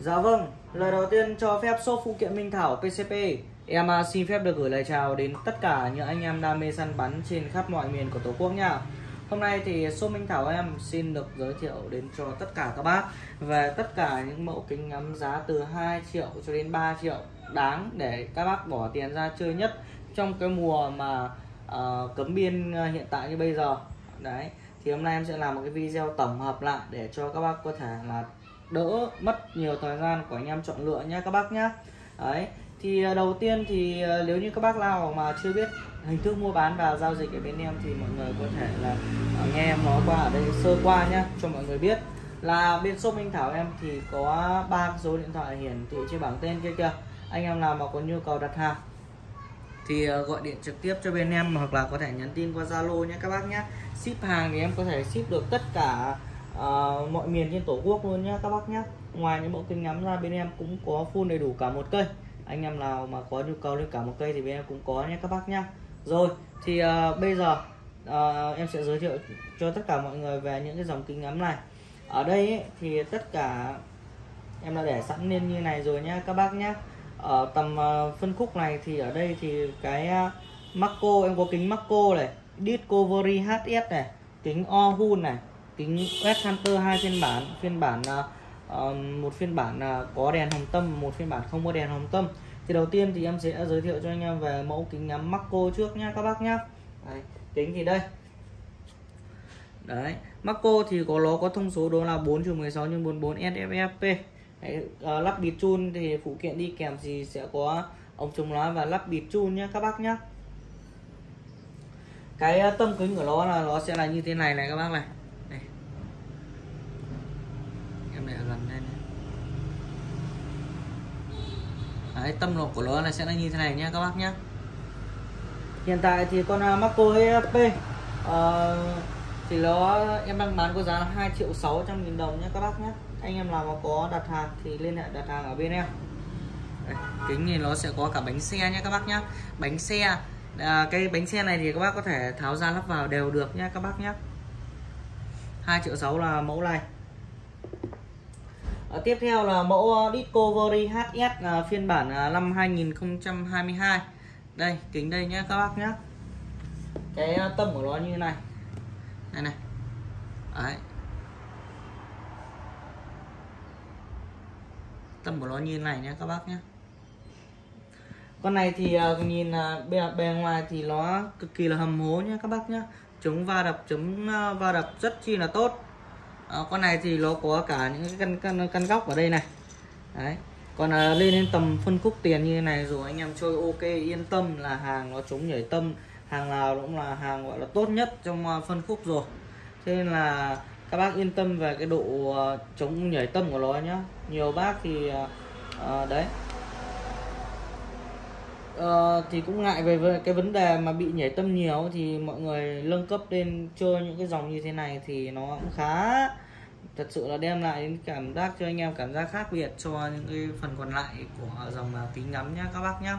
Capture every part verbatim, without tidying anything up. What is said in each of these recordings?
Dạ vâng, lời đầu tiên cho phép shop phụ kiện Minh Thảo pê xê pê em xin phép được gửi lời chào đến tất cả những anh em đam mê săn bắn trên khắp mọi miền của Tổ quốc nha. Hôm nay thì shop Minh Thảo em xin được giới thiệu đến cho tất cả các bác về tất cả những mẫu kính ngắm giá từ hai triệu cho đến ba triệu đáng để các bác bỏ tiền ra chơi nhất trong cái mùa mà uh, cấm biên hiện tại như bây giờ. Đấy, thì hôm nay em sẽ làm một cái video tổng hợp lại để cho các bác có thể là đỡ mất nhiều thời gian của anh em chọn lựa nhé các bác nhé. Đấy, thì đầu tiên thì nếu như các bác nào mà chưa biết hình thức mua bán và giao dịch ở bên em thì mọi người có thể là nghe em nói qua ở đây sơ qua nhé, cho mọi người biết là bên shop Minh Thảo em thì có ba số điện thoại hiển thị trên bảng tên kia kìa. Anh em nào mà có nhu cầu đặt hàng thì gọi điện trực tiếp cho bên em hoặc là có thể nhắn tin qua Zalo nhé các bác nhé. Ship hàng thì em có thể ship được tất cả uh, mọi miền trên Tổ quốc luôn nhé các bác nhé. Ngoài những mẫu kính ngắm ra bên em cũng có full đầy đủ cả một cây. Anh em nào mà có nhu cầu lên cả một cây thì bên em cũng có nhé các bác nhé. Rồi thì uh, bây giờ uh, em sẽ giới thiệu cho tất cả mọi người về những cái dòng kính ngắm này. Ở đây ấy, thì tất cả em đã để sẵn lên như này rồi nhé các bác nhé. Ở tầm uh, phân khúc này thì ở đây thì cái uh, Macro, em có kính Macro này, Discovery hát ét này, kính Orhun này, kính Quest Hunter hai phiên bản, phiên bản uh, uh, một phiên bản uh, có đèn hồng tâm, một phiên bản không có đèn hồng tâm. Thì đầu tiên thì em sẽ giới thiệu cho anh em về mẫu kính ngắm Macro trước nhá các bác nhá. Đấy, kính thì đây. Đấy, Macro thì có nó có thông số đó là bốn trừ mười sáu nhân bốn mươi bốn ét ép ép pê. Đấy, uh, lắp bịt chun thì phụ kiện đi kèm thì sẽ có ống chống lóa và lắp bịt chun nhé các bác nhé. Cái uh, tâm kính của nó là nó sẽ là như thế này này các bác này. Đây. Em để gần đây này. Đấy, tâm lọc của nó là sẽ là như thế này nhé các bác nhé. Hiện tại thì con uh, Macro ép pê uh, thì nó em đang bán có giá là hai triệu sáu trăm nghìn đồng nhé các bác nhé. Anh em nào mà có đặt hàng thì liên hệ đặt hàng ở bên em. Đây, kính thì nó sẽ có cả bánh xe nhé các bác nhé. Bánh xe à, cái bánh xe này thì các bác có thể tháo ra lắp vào đều được nhé các bác nhé. hai triệu sáu là mẫu này. À, tiếp theo là mẫu Discovery hát ét à, phiên bản à, năm hai nghìn không trăm hai mươi hai. Đây, kính đây nhé các bác nhé. Cái tâm của nó như này. Đây này. Đấy. Tâm của nó như này nhé các bác nhé. Con này thì uh, nhìn uh, bề, bề ngoài thì nó cực kỳ là hầm hố nhé các bác nhé. Chống va đập, chống uh, va đập rất chi là tốt. Uh, con này thì nó có cả những cái căn căn căn góc ở đây này. Đấy. Còn uh, lên đến tầm phân khúc tiền như thế này rồi anh em chơi ok yên tâm là hàng nó chống nhảy tâm, hàng nào cũng là hàng gọi là tốt nhất trong uh, phân khúc rồi. Thế nên là các bác yên tâm về cái độ uh, chống nhảy tâm của nó nhá. Nhiều bác thì uh, uh, đấy uh, thì cũng ngại về cái vấn đề mà bị nhảy tâm nhiều thì mọi người nâng cấp lên chơi những cái dòng như thế này thì nó cũng khá thật sự là đem lại đến cảm giác cho anh em cảm giác khác biệt cho những cái phần còn lại của dòng uh, kính ngắm nhá các bác nhá.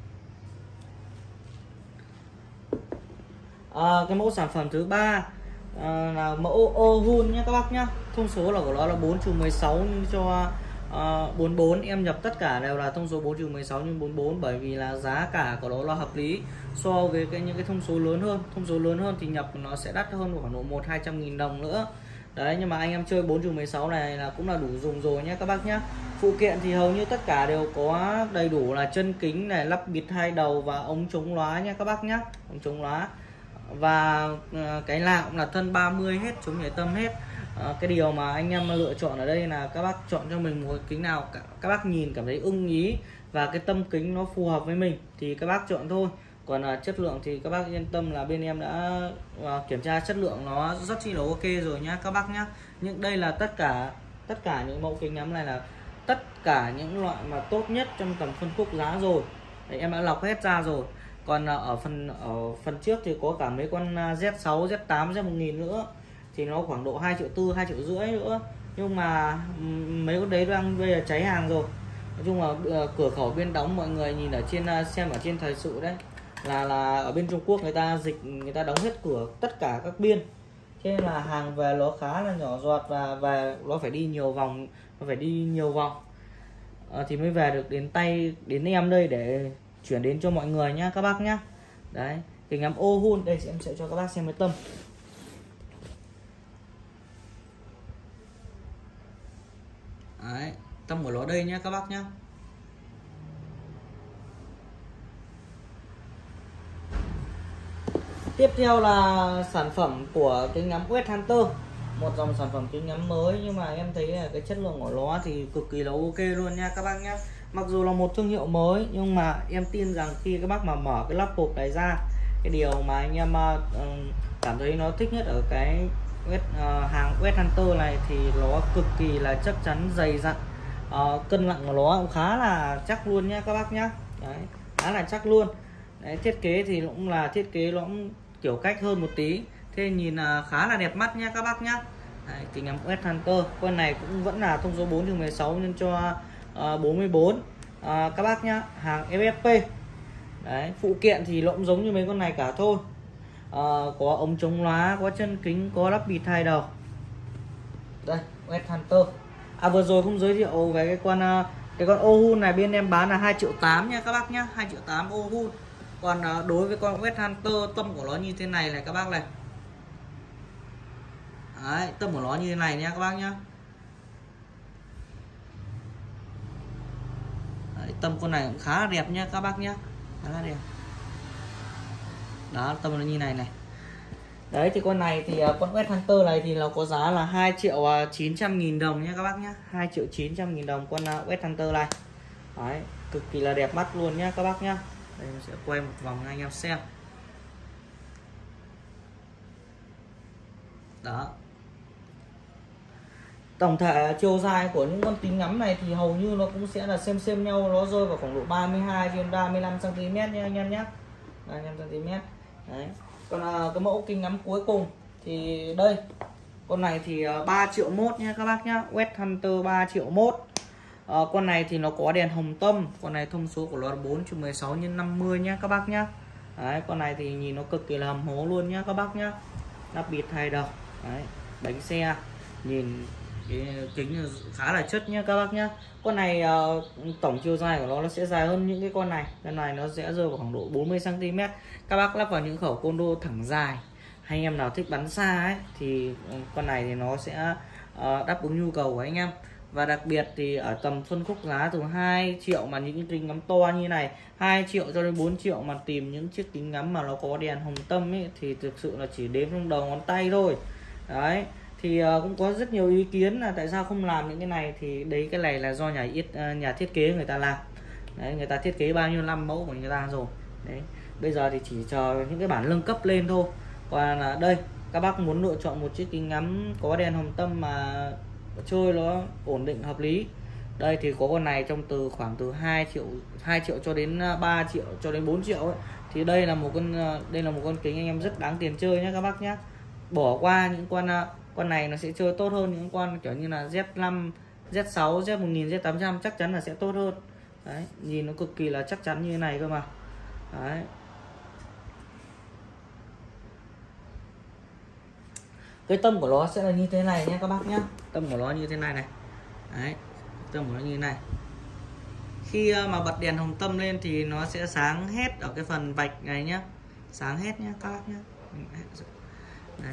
Uh, cái mẫu sản phẩm thứ ba À, là mẫu Orhun nhé các bác nhá. Thông số là của nó là bốn trừ mười sáu nhưng cho uh, bốn mươi bốn. Em nhập tất cả đều là thông số bốn trừ mười sáu nhưng bốn mươi bốn bởi vì là giá cả của nó là hợp lý so với cái những cái thông số lớn hơn. Thông số lớn hơn thì nhập nó sẽ đắt hơn khoảng độ một hai trăm nghìn đồng nữa. Đấy, nhưng mà anh em chơi bốn trừ mười sáu này là cũng là đủ dùng rồi nhé các bác nhé. Phụ kiện thì hầu như tất cả đều có đầy đủ là chân kính này, lắp bịt hai đầu và ống chống lóa nhé các bác nhé. Ống chống lóa và cái nào cũng là thân ba mươi hết, chống nhảy tâm hết. À, cái điều mà anh em lựa chọn ở đây là các bác chọn cho mình một kính nào các bác nhìn cảm thấy ưng ý và cái tâm kính nó phù hợp với mình thì các bác chọn thôi. Còn là chất lượng thì các bác yên tâm là bên em đã uh, kiểm tra chất lượng nó rất chi là ok rồi nhá các bác nhá. Nhưng đây là tất cả tất cả những mẫu kính ngắm này là tất cả những loại mà tốt nhất trong tầm phân khúc giá rồi. Đấy, em đã lọc hết ra rồi. Còn ở phần ở phần trước thì có cả mấy con Z sáu, Z tám, Z một nghìn nữa thì nó khoảng độ hai triệu tư, hai triệu rưỡi nữa. Nhưng mà mấy con đấy đang bây giờ cháy hàng rồi. Nói chung là cửa khẩu bên đóng mọi người nhìn ở trên xem ở trên thời sự đấy là là ở bên Trung Quốc người ta dịch người ta đóng hết cửa tất cả các biên. Thế nên là hàng về nó khá là nhỏ giọt và và nó phải đi nhiều vòng, nó phải đi nhiều vòng. à, thì mới về được đến tay đến em đây để chuyển đến cho mọi người nhá các bác nhá. Đấy, kính ngắm ô hun đây em sẽ cho các bác xem cái tâm. Đấy, tâm của nó đây nhá các bác nhá. Tiếp theo là sản phẩm của kính ngắm Wet Hunter, một dòng sản phẩm kính ngắm mới nhưng mà em thấy là cái chất lượng của nó thì cực kỳ là ok luôn nha các bác nhá. Mặc dù là một thương hiệu mới nhưng mà em tin rằng khi các bác mà mở cái lắp hộp này ra, cái điều mà anh em uh, cảm thấy nó thích nhất ở cái Wet, uh, hàng Wet Hunter này thì nó cực kỳ là chắc chắn, dày dặn, uh, cân nặng của nó cũng khá là chắc luôn nha các bác nhá. Đấy, khá là chắc luôn. Đấy, thiết kế thì cũng là thiết kế nó cũng kiểu cách hơn một tí, thế nhìn là khá là đẹp mắt nha các bác nhá. Đấy, kính ngắm Wet Hunter con này cũng vẫn là thông số bốn trừ mười sáu nhân cho uh, bốn mươi bốn, uh, các bác nhá, hàng ép ép pê. Đấy, phụ kiện thì nó cũng giống như mấy con này cả thôi. uh, có ống chống lóa, có chân kính, có lắp bịt hai đầu. Đây Wet Hunter. À vừa rồi cũng giới thiệu về cái con uh, cái con ô hun này bên em bán là hai triệu tám nha các bác nhá, hai triệu tám ô hun. Còn uh, đối với con Wet Hunter tâm của nó như thế này này các bác này. Đấy, tâm của nó như thế này nha các bác nhá. Đấy, tâm con này cũng khá là đẹp nha các bác nhá, khá là đẹp. Đó, tâm nó như này này. Đấy thì con này thì uh, con Wet Hunter này thì nó có giá là hai triệu chín trăm nghìn đồng nha các bác nhá, hai triệu chín trăm nghìn đồng con uh, Wet Hunter này. Đấy, cực kỳ là đẹp mắt luôn nhá các bác nhá. Đây mình sẽ quay một vòng anh em xem. Đó. Tổng thể chiều dài của những con kính ngắm này thì hầu như nó cũng sẽ là xem xem nhau, nó rơi vào khoảng độ ba mươi hai trên ba mươi lăm xăng ti mét nha anh em nhé, ba mươi lăm xăng ti mét. Đấy. Còn à, cái mẫu kính ngắm cuối cùng thì đây, con này thì à, ba triệu mốt nha các bác nhá, Wet Hunter ba triệu mốt. À, con này thì nó có đèn hồng tâm, con này thông số của nó là bốn trừ mười sáu nhân năm mươi nhá các bác nhá. Đấy, con này thì nhìn nó cực kỳ là hầm hố luôn nhá các bác nhá, lắp bịt hai đầu. Đấy, bánh xe nhìn cái kính khá là chất nhá các bác nhá. Con này uh, tổng chiều dài của nó nó sẽ dài hơn những cái con này, con này nó sẽ rơi vào khoảng độ bốn mươi xăng ti mét. Các bác lắp vào những khẩu côn đô thẳng dài, hay anh em nào thích bắn xa ấy thì con này thì nó sẽ uh, đáp ứng nhu cầu của anh em. Và đặc biệt thì ở tầm phân khúc giá từ hai triệu mà những cái kính ngắm to như này, hai triệu cho đến bốn triệu mà tìm những chiếc kính ngắm mà nó có đèn hồng tâm ấy thì thực sự là chỉ đếm trong đầu ngón tay thôi. Đấy, thì uh, cũng có rất nhiều ý kiến là tại sao không làm những cái này, thì đấy cái này là do nhà ít uh, nhà thiết kế người ta làm. Đấy, người ta thiết kế bao nhiêu năm mẫu của người ta rồi. Đấy, bây giờ thì chỉ chờ những cái bản nâng cấp lên thôi. Còn là uh, đây các bác muốn lựa chọn một chiếc kính ngắm có đèn hồng tâm mà chơi nó ổn định hợp lý, đây thì có con này trong từ khoảng từ hai triệu hai triệu cho đến ba triệu cho đến bốn triệu ấy. Thì đây là một con đây là một con kính anh em rất đáng tiền chơi nhé các bác nhé. Bỏ qua những con con này nó sẽ chơi tốt hơn những con kiểu như là Z năm, Z sáu, Z một nghìn, Z tám trăm chắc chắn là sẽ tốt hơn. Đấy, nhìn nó cực kỳ là chắc chắn như thế này cơ mà. Đấy. Cái tâm của nó sẽ là như thế này nhé các bác nhé, tâm của nó như thế này này. Đấy, tâm của nó như thế này. Khi mà bật đèn hồng tâm lên thì nó sẽ sáng hết ở cái phần vạch này nhé, sáng hết nhé các bác nhé. Đấy.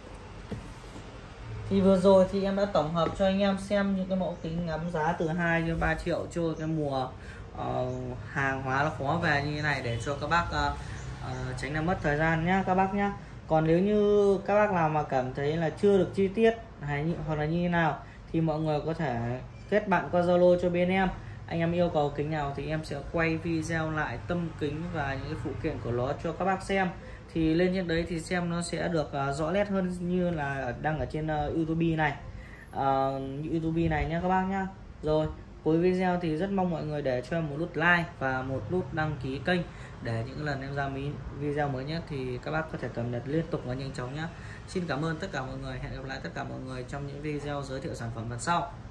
Thì vừa rồi thì em đã tổng hợp cho anh em xem những cái mẫu kính ngắm giá từ hai đến ba triệu cho cái mùa uh, hàng hóa nó khó về như thế này để cho các bác uh, uh, tránh làm mất thời gian nhá các bác nhá. Còn nếu như các bác nào mà cảm thấy là chưa được chi tiết hay hoặc là như thế nào thì mọi người có thể kết bạn qua Zalo cho bên em. Anh em yêu cầu kính nào thì em sẽ quay video lại tâm kính và những cái phụ kiện của nó cho các bác xem. Thì lên trên đấy thì xem nó sẽ được uh, rõ nét hơn như là đang ở trên uh, YouTube này, uh, YouTube này nhé các bác nhá. Rồi cuối video thì rất mong mọi người để cho em một nút like và một nút đăng ký kênh để những lần em ra video mới nhất thì các bác có thể cập nhật liên tục và nhanh chóng nhé. Xin cảm ơn tất cả mọi người, hẹn gặp lại tất cả mọi người trong những video giới thiệu sản phẩm lần sau.